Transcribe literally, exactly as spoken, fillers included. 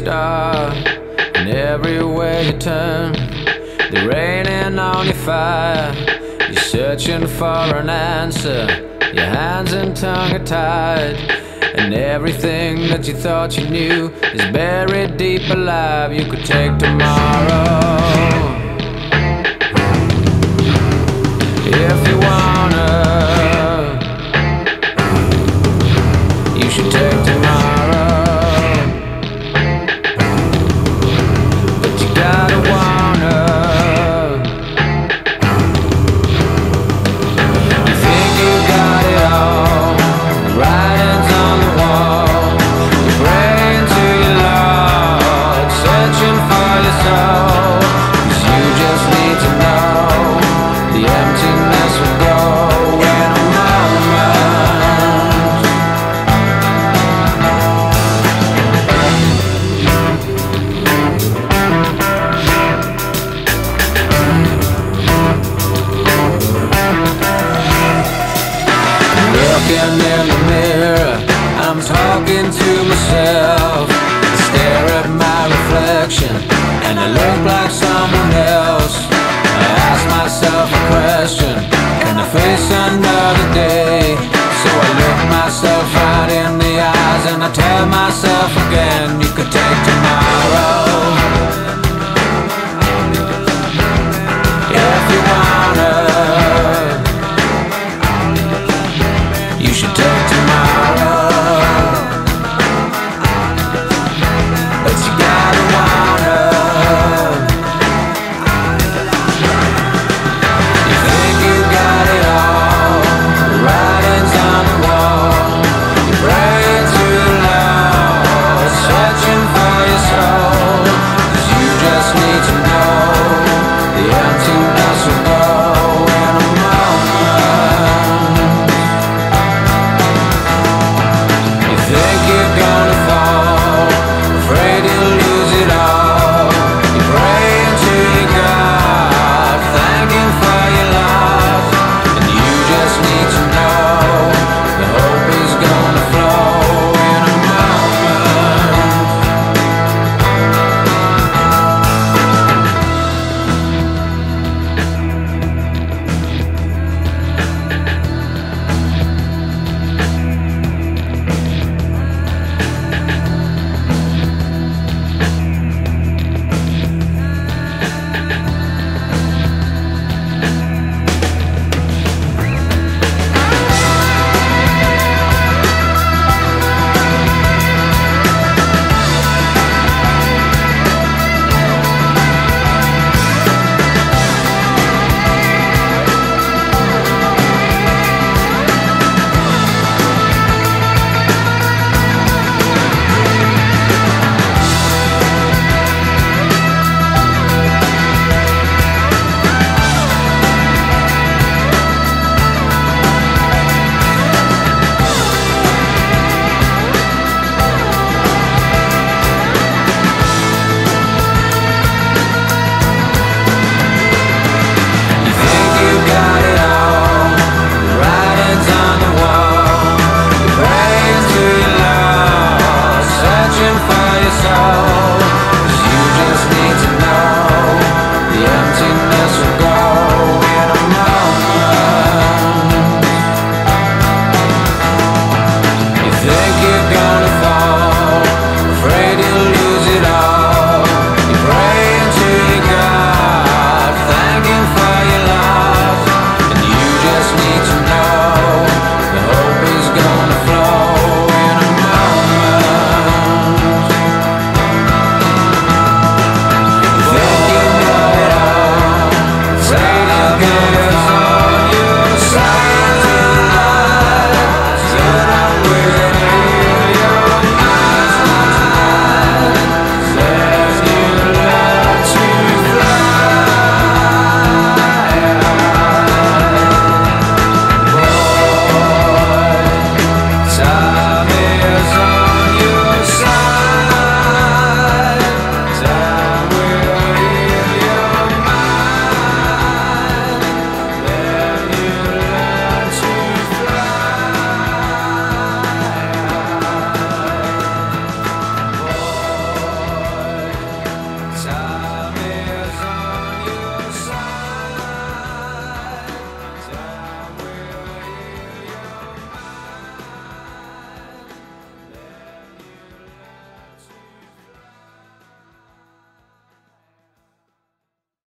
star, and everywhere you turn, they're raining on your fire. You're searching for an answer, your hands and tongue are tied, and everything that you thought you knew is buried deep alive. You could take tomorrow if you wanna. You should take tomorrow, but you gotta wanna. You think you got it all, the writing's on the wall. You're praying to your Lord, searching for your soul, 'cause you just need to know the emptiness will go in a moment. Looking in the mirror, I'm talking to myself. I stare at my reflection and I look like someone else. I ask myself a question: